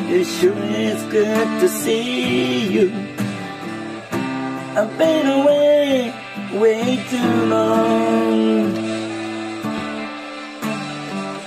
It sure is good to see you. I've been away way too long.